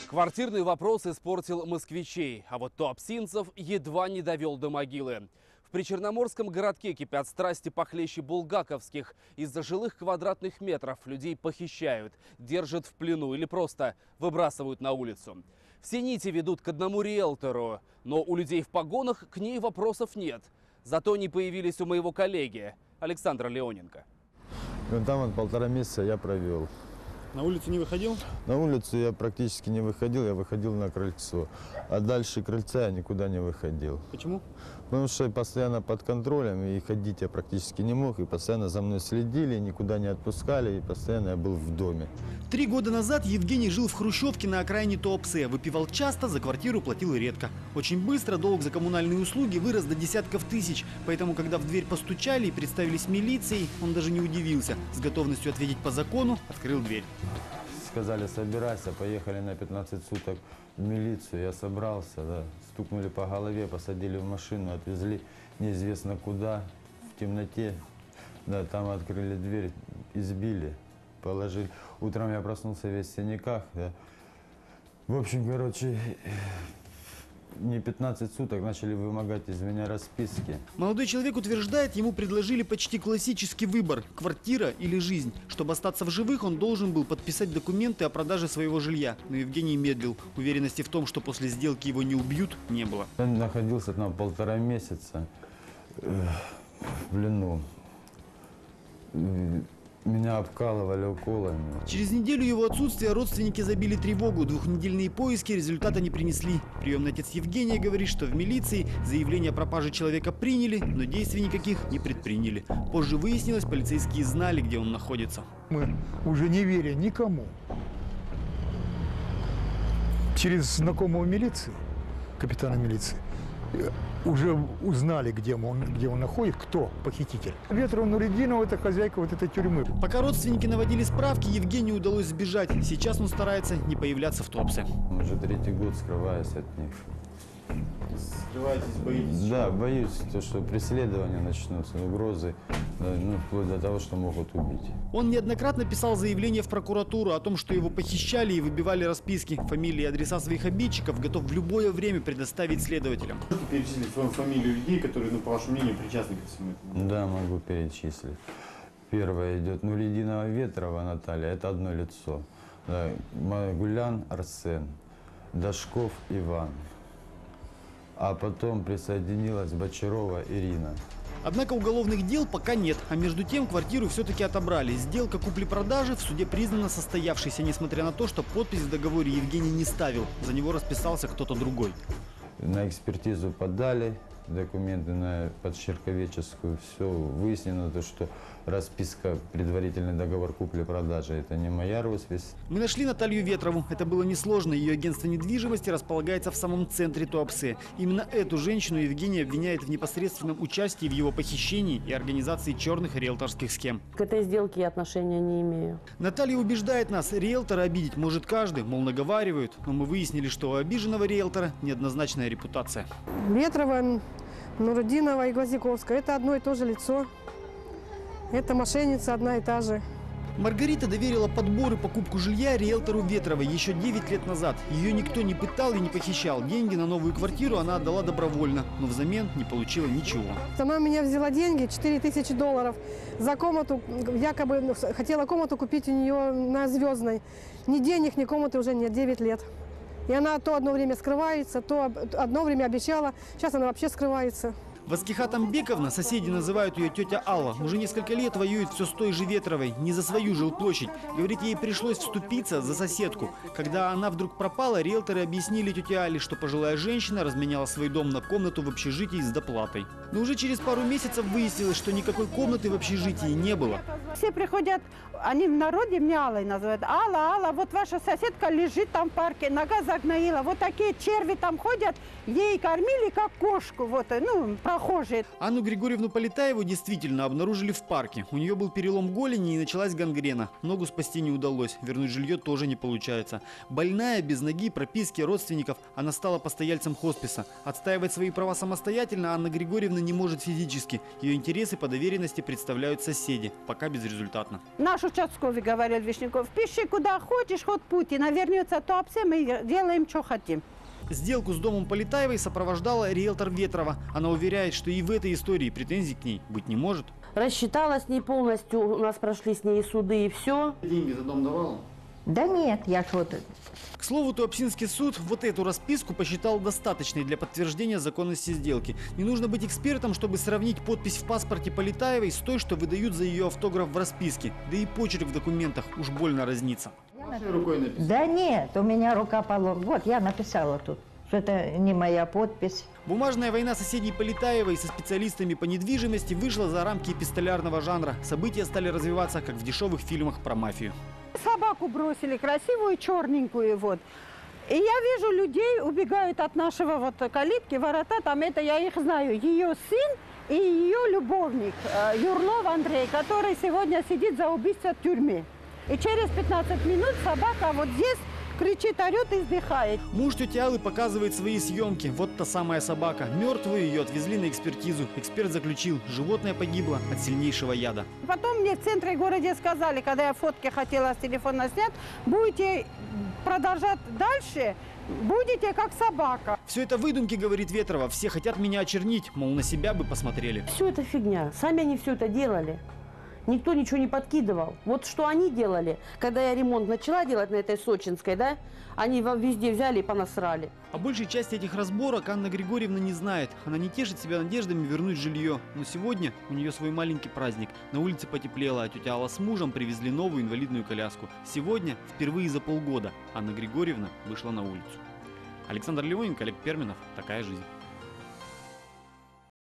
Квартирный вопрос испортил москвичей, а вот туапсинцев едва не довел до могилы. В причерноморском городке кипят страсти похлеще булгаковских. Из-за жилых квадратных метров людей похищают, держат в плену или просто выбрасывают на улицу. Все нити ведут к одному риэлтору, но у людей в погонах к ней вопросов нет. Зато они появились у моего коллеги Александра Леоненко. Вон там 1,5 месяца я провел. На улицу не выходил? На улицу я практически не выходил, я выходил на крыльцо. А дальше крыльца я никуда не выходил. Почему? Потому что я постоянно под контролем, и ходить я практически не мог. И постоянно за мной следили, никуда не отпускали, и постоянно я был в доме. 3 года назад Евгений жил в хрущевке на окраине Туапсе. Выпивал часто, за квартиру платил редко. Очень быстро долг за коммунальные услуги вырос до десятков тысяч. Поэтому, когда в дверь постучали и представились милицией, он даже не удивился. С готовностью ответить по закону открыл дверь. Сказали, собирайся, поехали на 15 суток в милицию. Я собрался, да, стукнули по голове, посадили в машину, отвезли неизвестно куда, в темноте. Да, там открыли дверь, избили, положили. Утром я проснулся весь в синяках, да. В общем, короче, не 15 суток начали вымогать из меня расписки. Молодой человек утверждает, ему предложили почти классический выбор – квартира или жизнь. Чтобы остаться в живых, он должен был подписать документы о продаже своего жилья. Но Евгений медлил. Уверенности в том, что после сделки его не убьют, не было. Я находился там 1,5 месяца в плену. Меня обкалывали уколами. Через неделю его отсутствия родственники забили тревогу. 2-недельные поиски результата не принесли. Приемный отец Евгения говорит, что в милиции заявление о пропаже человека приняли, но действий никаких не предприняли. Позже выяснилось, полицейские знали, где он находится. Мы, уже не веря никому, через знакомого милиции, капитана милиции, уже узнали, где он находится, кто похититель. Ветрова Нуридинова – это хозяйка вот этой тюрьмы. Пока родственники наводили справки, Евгению удалось сбежать. Сейчас он старается не появляться в Туапсе. Уже 3-й год скрываюсь от них. Скрываетесь, боитесь? Да, боюсь, что преследования начнутся, угрозы, вплоть до того, что могут убить. Он неоднократно писал заявление в прокуратуру о том, что его похищали и выбивали расписки. Фамилии и адреса своих обидчиков готов в любое время предоставить следователям. Можете перечислить свою фамилию людей, которые, по вашему мнению, причастны ко всему этому? Да, могу перечислить. Первое идет Нуридинова Ветрова Наталья, это одно лицо. Да, Магулян Арсен, Дашков Иван. А потом присоединилась Бочарова Ирина. Однако уголовных дел пока нет, а между тем квартиру все-таки отобрали. Сделка купли-продажи в суде признана состоявшейся, несмотря на то, что подпись в договоре Евгений не ставил. За него расписался кто-то другой. На экспертизу подали документы на подчерковеческую. Все выяснено, то, что расписка, предварительный договор купли-продажи – это не моя роспись. Мы нашли Наталью Ветрову. Это было несложно. Ее агентство недвижимости располагается в самом центре Туапсе. Именно эту женщину Евгений обвиняет в непосредственном участии в его похищении и организации черных риэлторских схем. К этой сделке я отношения не имею. Наталья убеждает нас, риэлтора обидеть может каждый, мол, наговаривают. Но мы выяснили, что у обиженного риэлтора неоднозначная репутация. Ветрова, Нуридинова и Глазиковская – это одно и то же лицо. Это мошенница одна и та же. Маргарита доверила подбор и покупку жилья риэлтору Ветровой еще 9 лет назад. Ее никто не пытал и не похищал. Деньги на новую квартиру она отдала добровольно, но взамен не получила ничего. Она у меня взяла деньги, $4000 за комнату, якобы хотела комнату купить у нее на Звездной. Ни денег, ни комнаты уже нет, 9 лет. И она то одно время скрывается, то одно время обещала, сейчас она вообще скрывается. Васкиха Тамбековна, соседи называют ее тетя Алла, уже несколько лет воюет все с той же Ветровой, не за свою жилплощадь. Говорит, ей пришлось вступиться за соседку. Когда она вдруг пропала, риэлторы объяснили тете Алле, что пожилая женщина разменяла свой дом на комнату в общежитии с доплатой. Но уже через пару месяцев выяснилось, что никакой комнаты в общежитии не было. Все приходят, они в народе меня Аллой называют. Алла, Алла, вот ваша соседка лежит там в парке, нога загноила, вот такие черви там ходят, ей кормили как кошку, вот, похожи. Анну Григорьевну Полетаеву действительно обнаружили в парке. У нее был перелом голени и началась гангрена. Ногу спасти не удалось, вернуть жилье тоже не получается. Больная, без ноги, прописки, родственников, она стала постояльцем хосписа. Отстаивать свои права самостоятельно Анна Григорьевна не может физически. Ее интересы по доверенности представляют соседи, пока безрезультатно. Наш участковый говорил Вишняков: пиши куда хочешь, хоть Путин, а вернется то все, мы делаем, что хотим. Сделку с домом Полетаевой сопровождала риэлтор Ветрова. Она уверяет, что и в этой истории претензий к ней быть не может. Рассчиталась с ней полностью, у нас прошли с ней и суды, и все. Деньги за дом давала? Да нет, я ж вот... К слову, Туапсинский суд вот эту расписку посчитал достаточной для подтверждения законности сделки. Не нужно быть экспертом, чтобы сравнить подпись в паспорте Полетаевой с той, что выдают за ее автограф в расписке. Да и почерк в документах уж больно разнится. Вашей рукой написано? Да нет, у меня рука поломана. Вот, я написала тут, что это не моя подпись. Бумажная война соседей Полетаевой со специалистами по недвижимости вышла за рамки эпистолярного жанра. События стали развиваться, как в дешевых фильмах про мафию. Собаку бросили, красивую, черненькую, вот. И я вижу, людей убегают от нашего вот калитки, ворота, там это я их знаю. Ее сын и ее любовник Юрлов Андрей, который сегодня сидит за убийство в тюрьме. И через 15 минут собака вот здесь кричит, орет и вздыхает. Муж тети Аллы показывает свои съемки. Вот та самая собака. Мертвую ее отвезли на экспертизу. Эксперт заключил, животное погибло от сильнейшего яда. Потом мне в центре города сказали, когда я фотки хотела с телефона снять, будете продолжать дальше, будете как собака. Все это выдумки, говорит Ветрова. Все хотят меня очернить, мол, на себя бы посмотрели. Все это фигня. Сами они все это делали. Никто ничего не подкидывал. Вот что они делали, когда я ремонт начала делать на этой Сочинской, да, они везде взяли и понасрали. О большей части этих разборок Анна Григорьевна не знает. Она не тешит себя надеждами вернуть жилье. Но сегодня у нее свой маленький праздник. На улице потеплело, а тетя Алла с мужем привезли новую инвалидную коляску. Сегодня, впервые за полгода, Анна Григорьевна вышла на улицу. Александр Леоненко, Олег Перминов. Такая жизнь.